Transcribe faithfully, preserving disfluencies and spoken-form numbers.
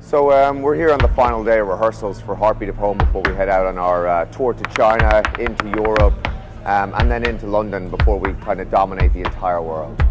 So um, we're here on the final day of rehearsals for Heartbeat of Home before we head out on our uh, tour to China, into Europe, um, and then into London before we kind of dominate the entire world.